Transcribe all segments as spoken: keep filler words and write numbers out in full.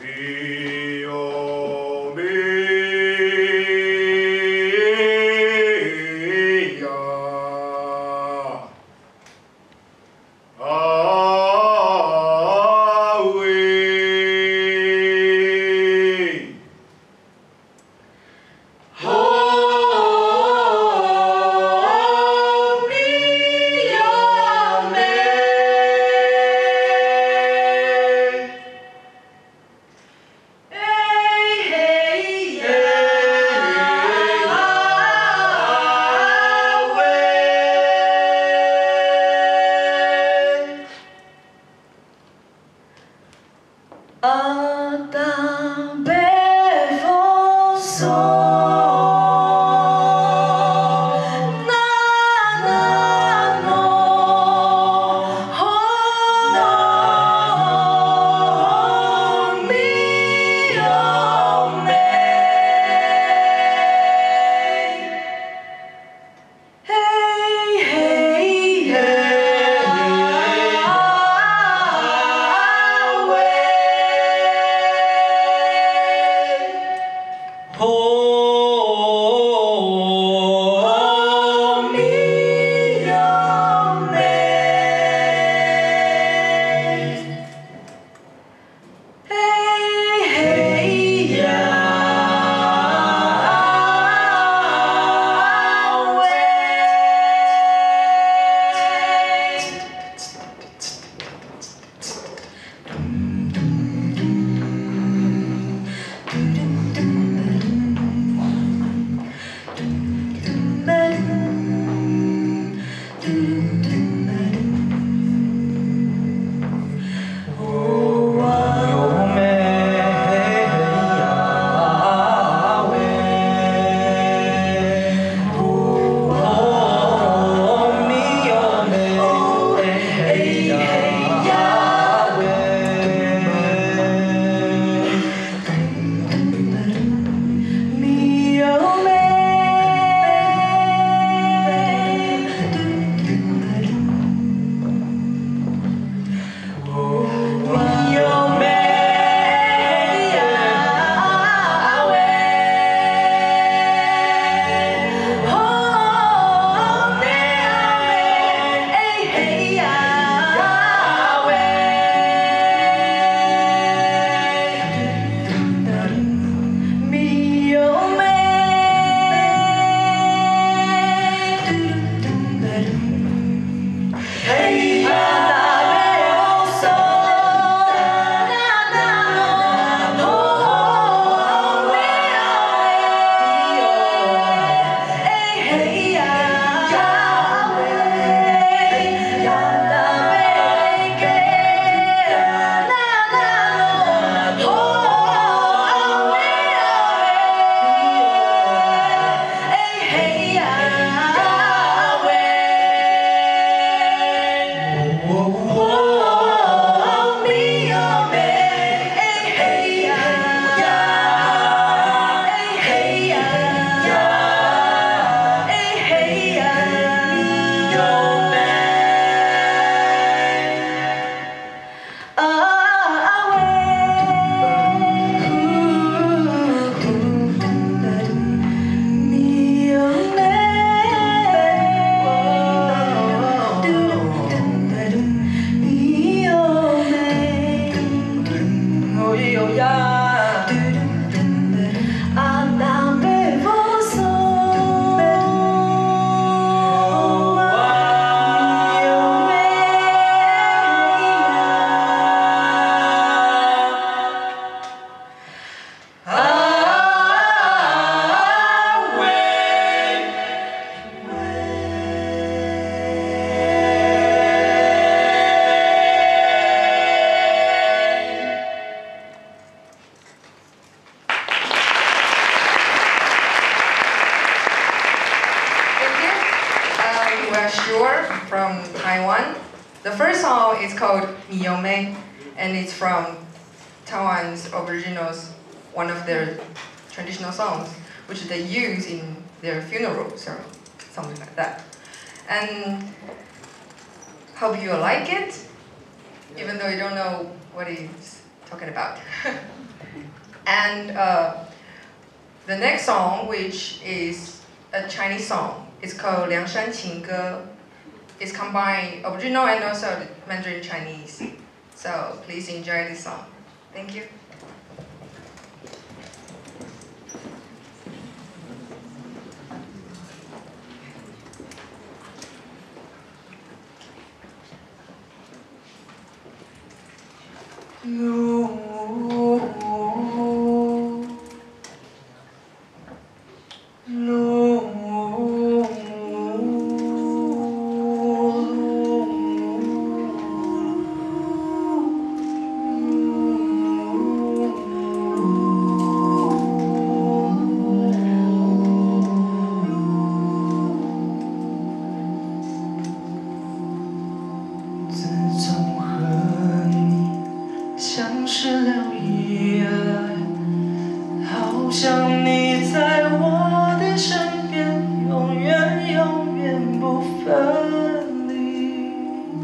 Sure from Taiwan. The first song is called Miyome, and it's from Taiwan's Aboriginals, one of their traditional songs, which they use in their funerals or something like that. And hope you like it, even though you don't know what it's talking about. And uh, the next song, which is a Chinese song, it's called 梁山情歌. It's combined original and also Mandarin Chinese. So please enjoy this song. Thank you. 相识了以来，好像你在我的身边，永远永远不分离。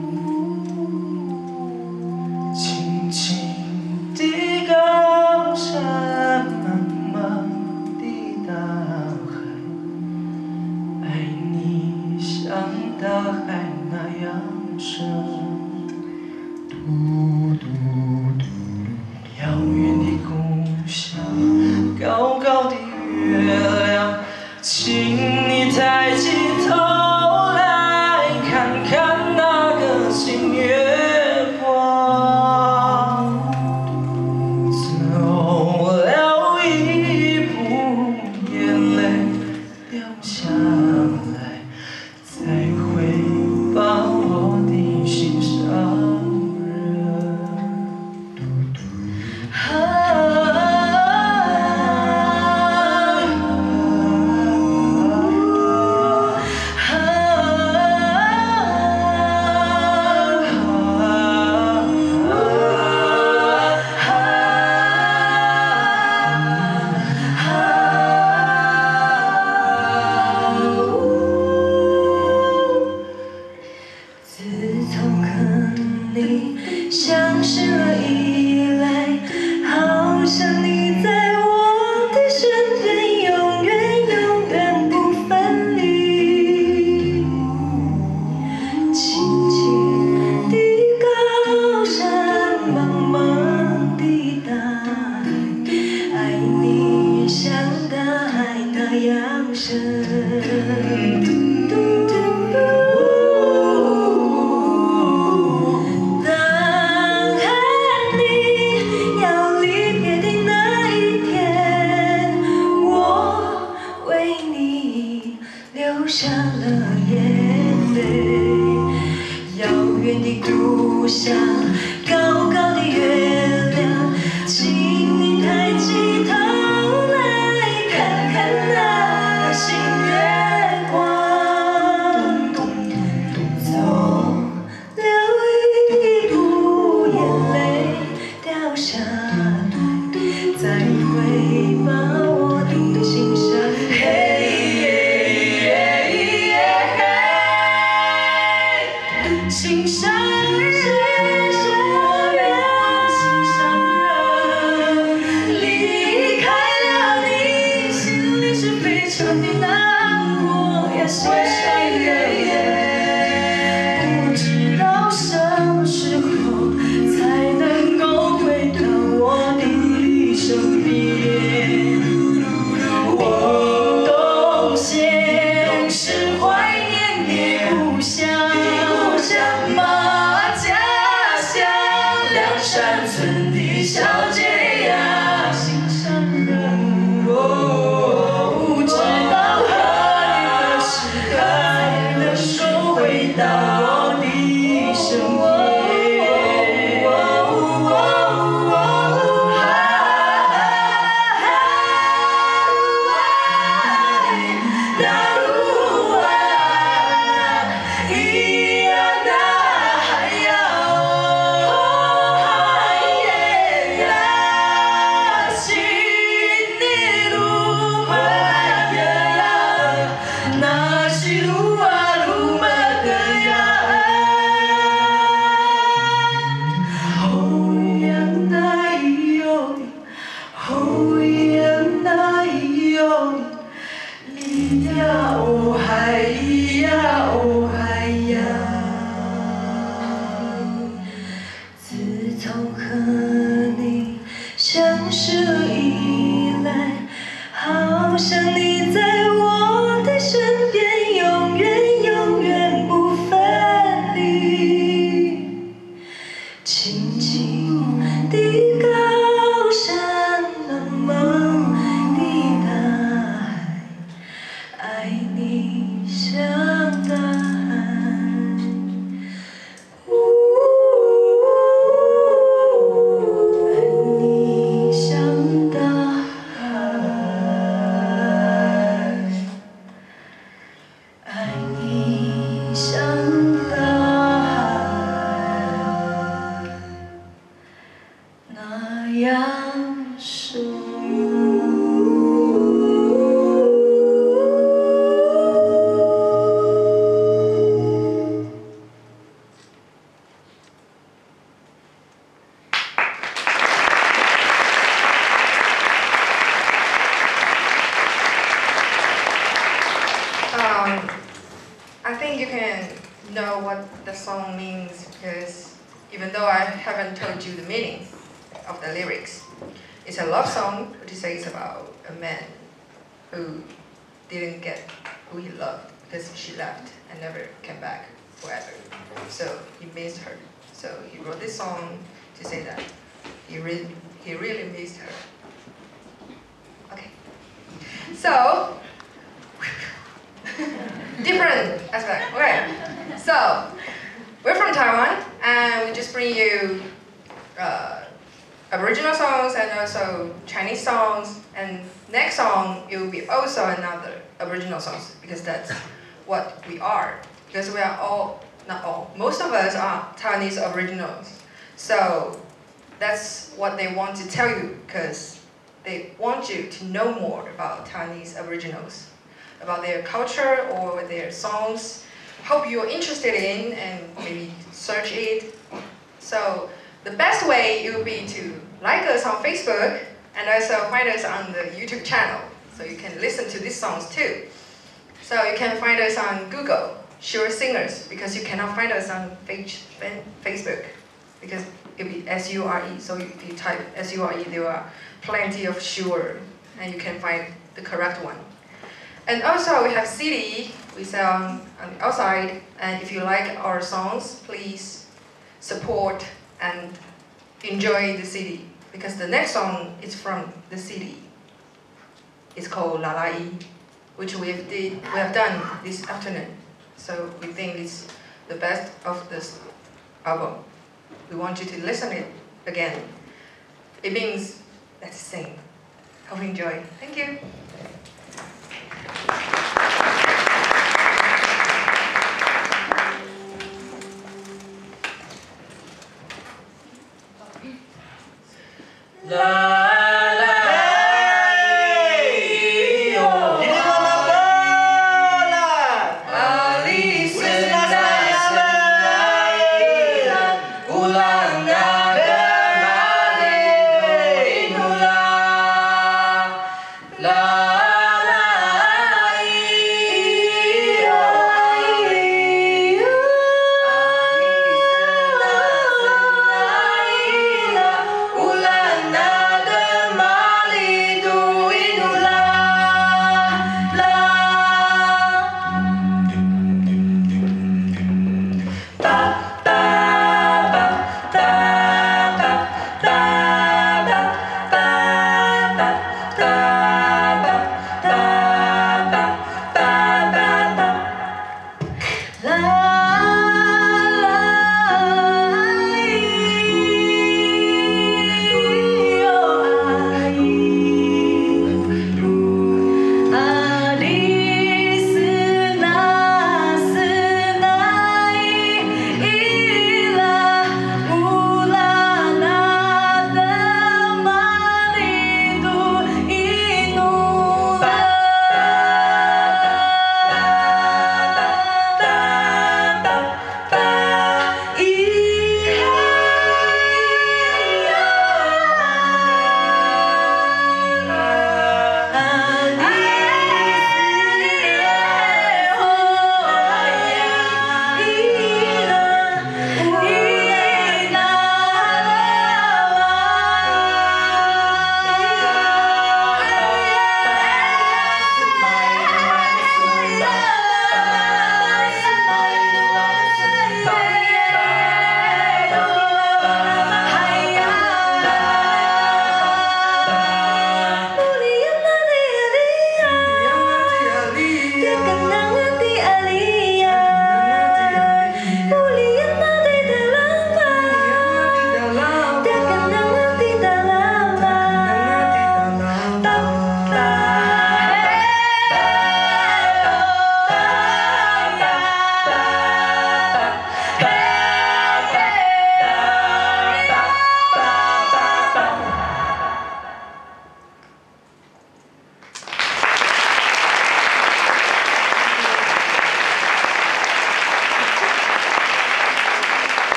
轻轻的高山，茫茫的大海，爱你像大海那样深。 遥远的故乡，高高的月亮，请你抬起头来看看那个新月光。走了一步，眼泪掉下来，才会把我的心伤。 相识了以来，好像你在我的身边，永远永远不分离。轻轻的高山，茫茫的大海，爱你像大海那样深。 流下了眼泪，遥远的故乡，高高的月亮，请你抬起头来看看那新月光。走了一步，眼泪掉下来，才会把我的心伤。嘿。 心上人。 好像你在我的身边，永远永远不分离。静静的高山，茫茫的大海，爱你像大海。 Um, I think you can know what the song means because even though I haven't told you the meaning of the lyrics, it's a love song which says about a man who didn't get who he loved because she left and never came back forever. So he missed her. So he wrote this song to say that he really, he really missed her. Okay. So. Different aspect. Okay, so we're from Taiwan, and we just bring you uh, Aboriginal songs and also Chinese songs. And next song it will be also another Aboriginal songs because that's what we are. Because we are all, not all, most of us are Taiwanese Aboriginals. So that's what they want to tell you because they want you to know more about Taiwanese Aboriginals, about their culture or their songs. Hope you're interested in and maybe search it. So the best way it would be to like us on Facebook and also find us on the YouTube channel so you can listen to these songs too. So you can find us on Google, Sure Singers, because you cannot find us on Facebook because it will be S U R E. So if you type S U R E, there are plenty of Sure and you can find the correct one. And also we have C D, we sell on the outside, and if you like our songs, please support and enjoy the C D, because the next song is from the C D. It's called La La Yi, which we have, did, we have done this afternoon. So we think it's the best of this album. We want you to listen it again. It means let's sing. Hope you enjoy. Thank you. Nada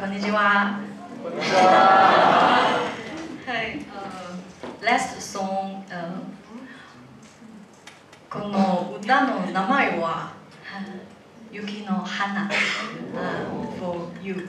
こんにちは。はい、Last song、この歌の名前は雪の花、for you。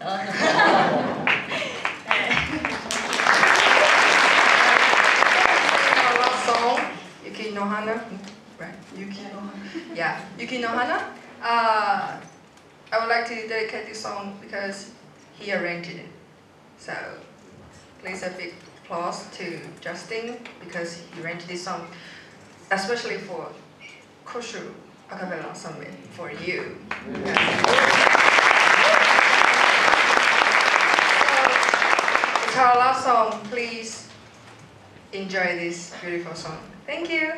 Yuki no Hana, right? Yuki no Hana. Yeah, Yuki no Hana. Uh, I would like to dedicate this song because he arranged it. So please a big applause to Justin because he arranged this song, especially for Koshu Acapella Summit for you. Yeah. So it's our last song. Please enjoy this beautiful song. Thank you.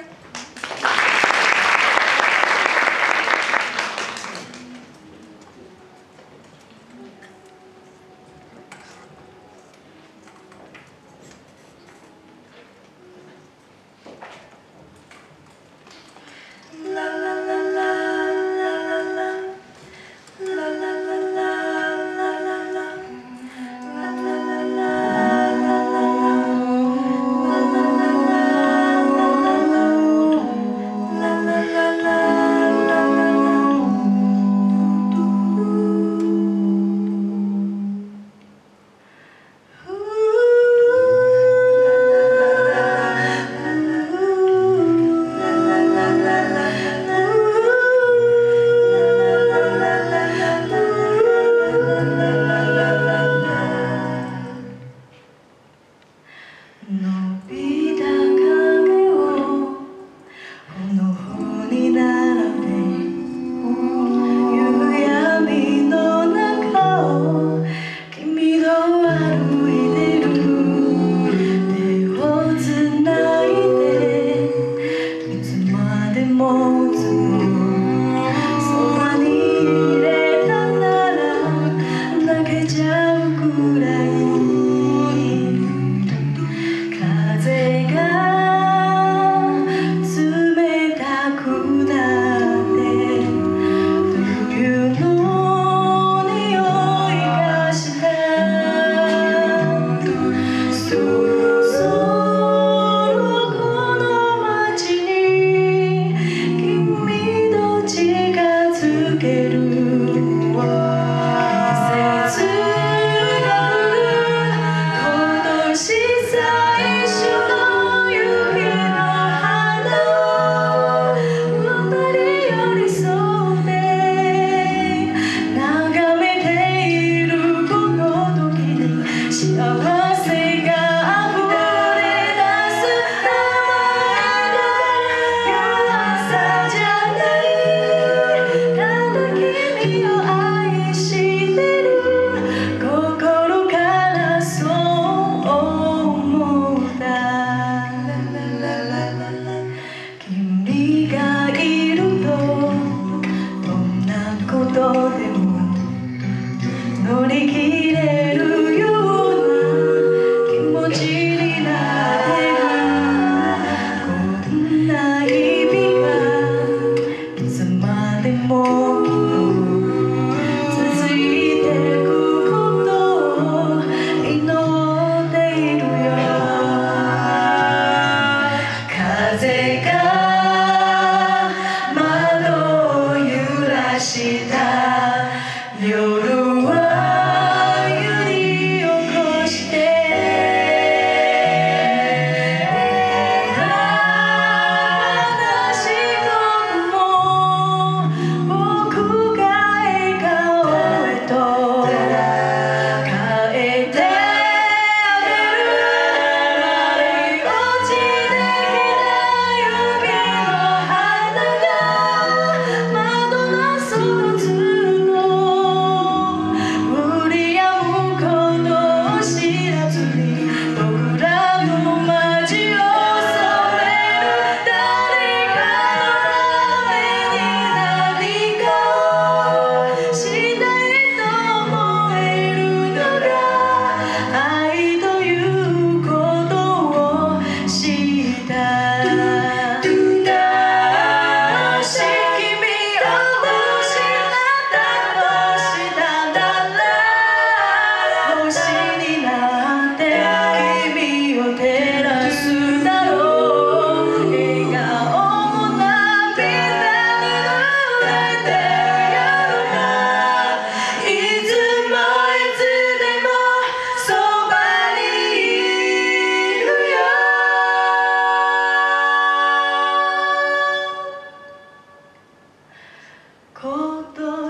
Madonna solo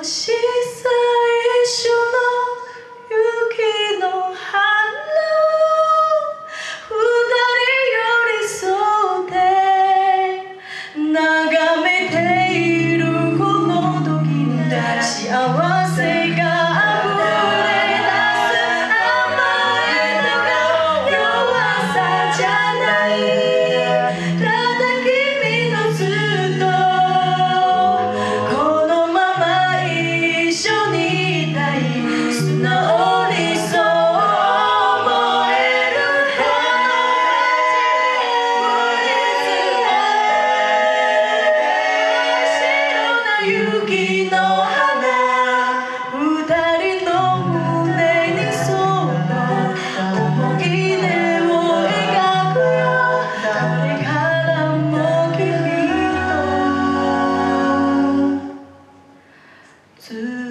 し最初の雪の花二人寄り添って眺めているこの時に幸せが雪の花二人の胸にその思い出を描くよこれからも君と